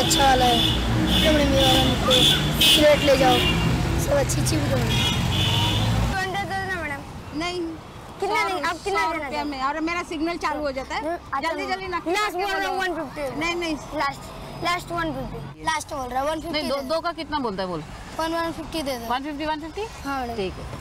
अच्छा वाला है, तो मैडम ये वाला मुझको सिगरेट ले जाओ, सब अच्छी चीज दो मैडम। नहीं कितना नहीं, आप कितना देना रुपया में, और मेरा सिग्नल चालू हो जाता है। जल्दी जल्दी ना, लास्ट बोल रहा हूँ 150। नहीं लास्ट 150, लास्ट बोल रहा है 150। नहीं, दो का कितना बोलता है बोल। 150 दे दो। 150। हाँ मैडम। ठीक है।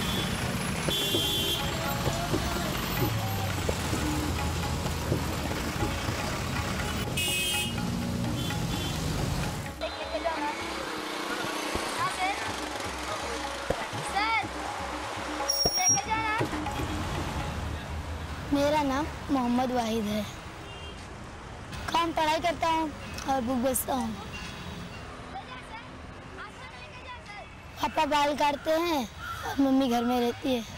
मेरा नाम मोहम्मद वाहिद है। काम पढ़ाई करता हूँ और बुक बेचता हूँ। पापा बाल काटते हैं और मम्मी घर में रहती है।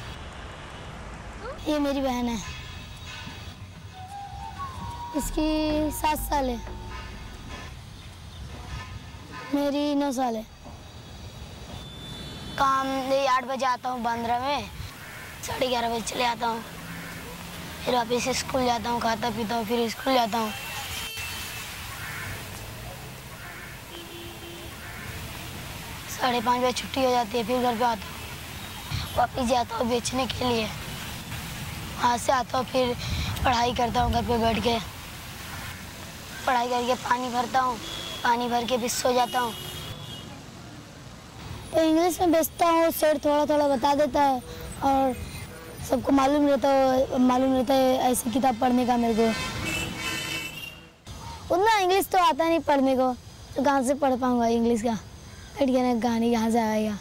ये मेरी बहन है, इसकी 7 साल है, मेरी 9 साल है। काम 8 बजे आता हूँ बांद्रा में, 11:30 बजे चले आता हूँ, फिर वापस स्कूल जाता हूँ, खाता पीता हूँ, फिर स्कूल जाता हूँ। 5:30 बजे छुट्टी हो जाती है, फिर घर पे आता हूँ, वापस जाता हूँ बेचने के लिए। वहाँ से आता हूँ, फिर पढ़ाई करता हूँ घर पे बैठ के। पढ़ाई करके पानी भरता हूँ, पानी भर के फिर सो जाता हूँ। तो इंग्लिश में बेचता हूँ, सर थोड़ा थोड़ा बता देता है और सबको मालूम रहता है ऐसी किताब पढ़ने का। मेरे को उतना इंग्लिश तो आता नहीं पढ़ने को, तो कहाँ से पढ़ पाऊंगा इंग्लिश का, बैठ के ना कहानी कहाँ से आएगा।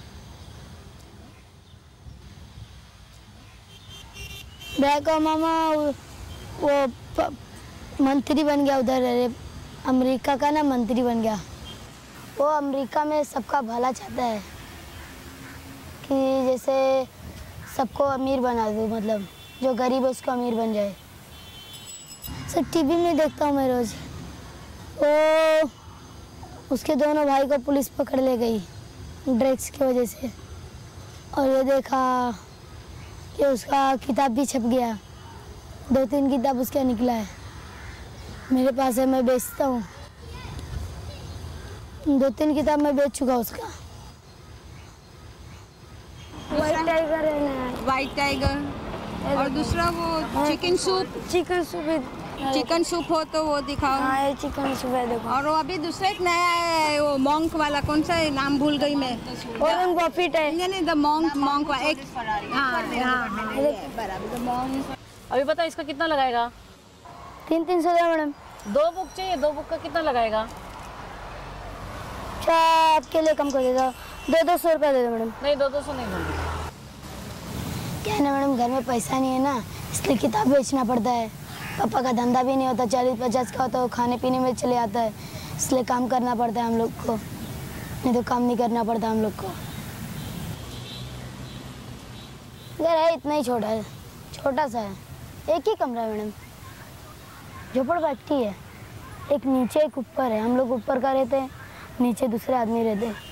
भैया का मामा वो मंत्री बन गया उधर, अमेरिका का ना मंत्री बन गया। वो अमेरिका में सबका भला चाहता है कि जैसे सबको अमीर बना दो, मतलब जो गरीब है उसको अमीर बन जाए। सब टीवी में देखता हूँ मैं रोज। वो उसके दोनों भाई को पुलिस पकड़ ले गई ड्रग्स की वजह से, और ये देखा कि उसका किताब भी छप गया, 2-3 किताब उसका निकला है। मेरे पास है, मैं बेचता हूँ। 2-3 किताब मैं बेच चुका उसका। व्हाइट टाइगर और दूसरा वो चिकन सूप हो तो वो दिखाओ। हाँ, ये चिकन सूप है, देखो। और वो अभी दूसरा एक नया है, वो मॉन्क वाला, कौन सा है, नाम भूल गई मैं। वॉरेन बफेट है। नहीं, द मॉन्क वाला एक। हाँ, बराबर, द मॉन्क। अभी बता इसका कितना लगाएगा? 300 दे मैडम। 2 बुक चाहिए, 2 बुक का कितना लगाएगा? क्या आपके लिए कम कर देगा, 200 रुपया दे दो मैडम। नहीं, 200 नहीं दूंगी। क्या है ना मैडम, घर में पैसा नहीं है ना, इसलिए किताब बेचना पड़ता है। पापा का धंधा भी नहीं होता, 40-50 का होता है, खाने पीने में चले आता है, इसलिए काम करना पड़ता है हम लोग को, नहीं तो काम नहीं करना पड़ता हम लोग को। घर है इतना ही छोटा है, छोटा सा है, एक ही कमरा है मैडम, झोपड़पट्टी है। एक नीचे एक ऊपर है, हम लोग ऊपर का रहते हैं, नीचे दूसरे आदमी रहते हैं।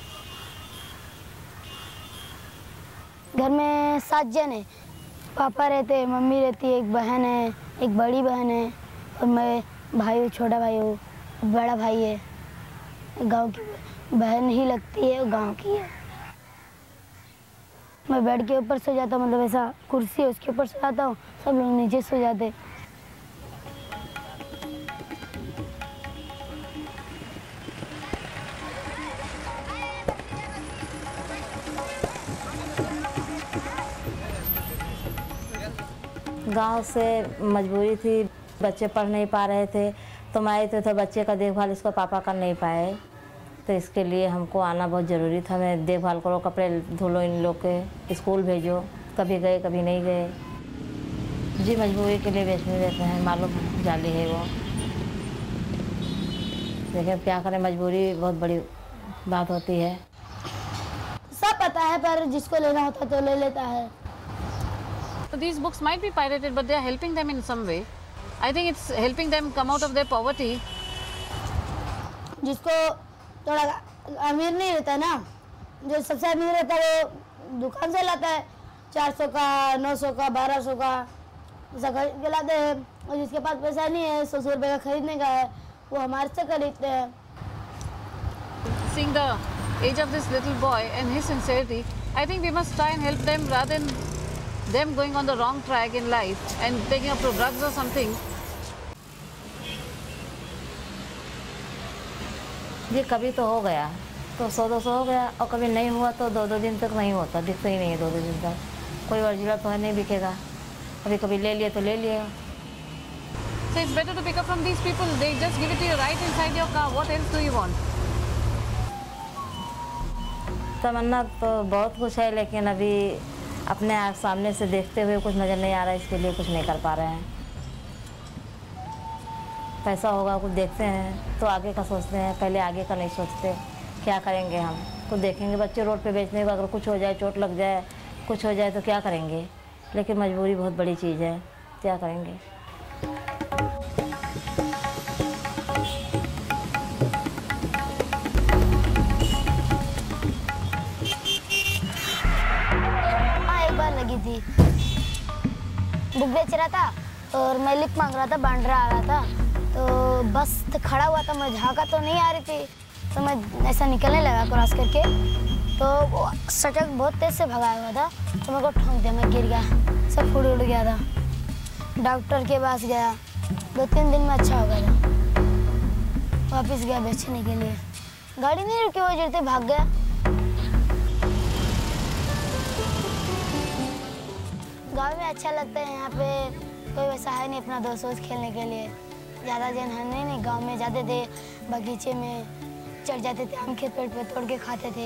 घर में 7 जन है, पापा रहते हैं, मम्मी रहती है, एक बहन है, एक बड़ी बहन है, और मैं भाई हूँ, छोटा भाई हूँ, बड़ा भाई है। गांव की बहन ही लगती है, गांव की है। मैं बेड के ऊपर सो जाता हूँ, मतलब ऐसा कुर्सी है उसके ऊपर सो जाता हूँ, सब लोग नीचे सो जाते। गांव से मजबूरी थी, बच्चे पढ़ नहीं पा रहे थे, तो मैं तो बच्चे का देखभाल इसको पापा कर नहीं पाए, तो इसके लिए हमको आना बहुत ज़रूरी था। मैं देखभाल करो, कपड़े धो लो, इन लोग के स्कूल भेजो, कभी गए कभी नहीं गए। जी मजबूरी के लिए बेचने देते हैं, मालूम जाली है वो, लेकिन क्या करें, मजबूरी बहुत बड़ी बात होती है। सब पता है, पर जिसको लेना होता तो ले लेता है। So these books might be pirated, but they are helping them in some way. I think it's helping them come out of their poverty. जिसको थोड़ा अमीर नहीं रहता ना, जो सबसे अमीर रहता है वो दुकान से लाता है, 400 का, 900 का, 1200 का ऐसा खरीद के लाते हैं। और जिसके पास पैसा नहीं है, 100 रुपये का खरीदने का है, वो हमारे से खरीदते हैं। Seeing the age of this little boy and his sincerity, I think we must try and help them rather than them going on the wrong track in life and taking up to drugs or something. ये कभी तो हो गया तो 100-200 हो गया, और कभी नहीं हुआ तो 2-2 दिन तक नहीं होता, दिखता ही नहीं है 2-2 दिन तक। कोई ओरिजिनल तो है नहीं बिकेगा, कभी कभी ले लिए तो ले लिएगा। So it's better to pick up from these people. They just give it to you right inside your car. What else do you want? तमन्ना तो बहुत कुछ है, लेकिन अभी अपने आप सामने से देखते हुए कुछ नज़र नहीं आ रहा है, इसके लिए कुछ नहीं कर पा रहे हैं। पैसा होगा कुछ देखते हैं तो आगे का सोचते हैं, पहले आगे का नहीं सोचते। क्या करेंगे हम, कुछ देखेंगे बच्चे रोड पे बेचने को, अगर कुछ हो जाए, चोट लग जाए, कुछ हो जाए तो क्या करेंगे। लेकिन मजबूरी बहुत बड़ी चीज़ है, क्या करेंगे। लगी थी, बुक बेच रहा था और मैं लिप मांग रहा था, बांड्रा आ रहा था, तो बस खड़ा हुआ था, मैं झाँका तो नहीं आ रही थी, तो मैं ऐसा निकलने लगा क्रॉस करके, तो वो सड़क बहुत तेज से भगाया हुआ था, तो मेरे को ठोक दिया, मैं गिर गया, सब फूट उड़ गया था। डॉक्टर के पास गया, 2-3 दिन में अच्छा हो गया था। वापस गया बेचने के लिए, गाड़ी नहीं रुकी, वो गिरते भाग गया। गाँव में अच्छा लगता है, यहाँ पे कोई वैसा है नहीं अपना दोस्त वोस्त खेलने के लिए, ज़्यादा जन है नहीं। गाँव में जाते थे, बगीचे में चढ़ जाते थे, आम के पेड़ पे तोड़ के खाते थे।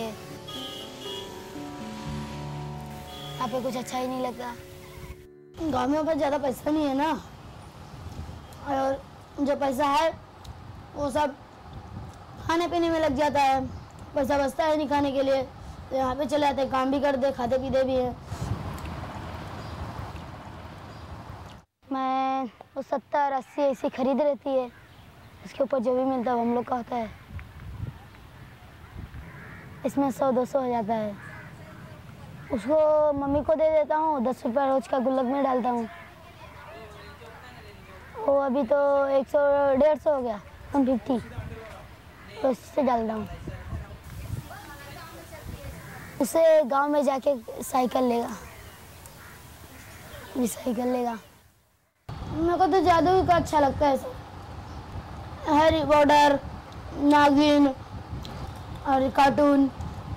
यहाँ पे कुछ अच्छा ही नहीं लगता। गाँव में पर ज़्यादा पैसा नहीं है ना, और जो पैसा है वो सब खाने पीने में लग जाता है, पैसा बचता है नहीं खाने के लिए, तो यहाँ पे चले आते, काम भी करते, खाते पीते भी हैं। मैं वो 70-80 ऐसी खरीद रहती है, उसके ऊपर जो भी मिलता है वो हम लोग का होता है। इसमें 100-200 हो जाता है। उसको मम्मी को दे देता हूँ, 10 रुपये रोज का गुल्लक में डालता हूँ। वो अभी तो 100-150 हो गया, 150, तो उससे डालता हूँ। उसे गांव में जाके साइकिल लेगा, भी साइकिल लेगा। मेरे को तो जादू का अच्छा लगता है, हैरी पॉटर, नागिन और कार्टून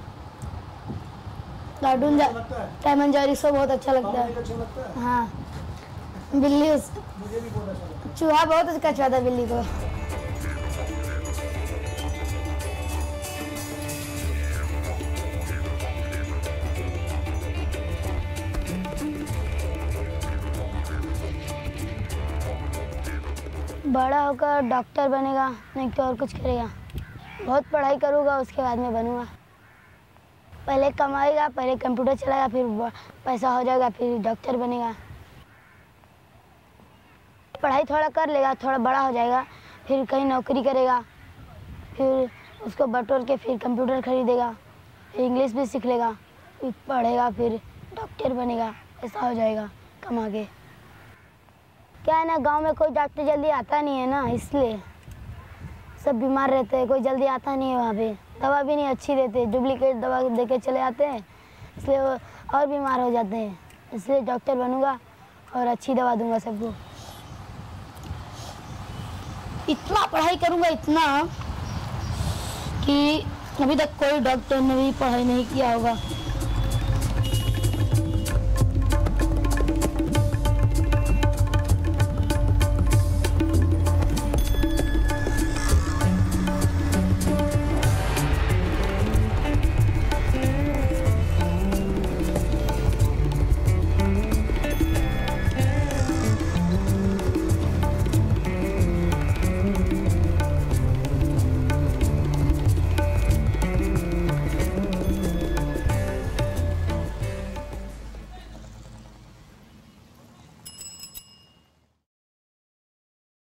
टॉम एंड जेरी सब बहुत अच्छा लगता है। हाँ, बिल्ली, चूहा बहुत अच्छा लगता है बिल्ली को। बड़ा होकर डॉक्टर बनेगा, नहीं तो और कुछ करेगा। बहुत पढ़ाई करूँगा, उसके बाद में बनूँगा। पहले कमाएगा, पहले कंप्यूटर चलाएगा, फिर पैसा हो जाएगा, फिर डॉक्टर बनेगा। पढ़ाई थोड़ा कर लेगा, थोड़ा बड़ा हो जाएगा, फिर कहीं नौकरी करेगा, फिर उसको बटोर के फिर कंप्यूटर खरीदेगा, फिर इंग्लिश भी सीख लेगा, फिर पढ़ेगा, फिर डॉक्टर बनेगा। ऐसा हो जाएगा कमा के। क्या है ना, गांव में कोई डॉक्टर जल्दी आता नहीं है ना, इसलिए सब बीमार रहते हैं, कोई जल्दी आता नहीं है वहाँ पे। दवा भी नहीं अच्छी देते, डुप्लीकेट दवा दे के चले आते हैं, इसलिए वो और बीमार हो जाते हैं। इसलिए डॉक्टर बनूंगा और अच्छी दवा दूंगा सबको। इतना पढ़ाई करूंगा, इतना कि अभी तक कोई डॉक्टर ने भी पढ़ाई नहीं किया होगा।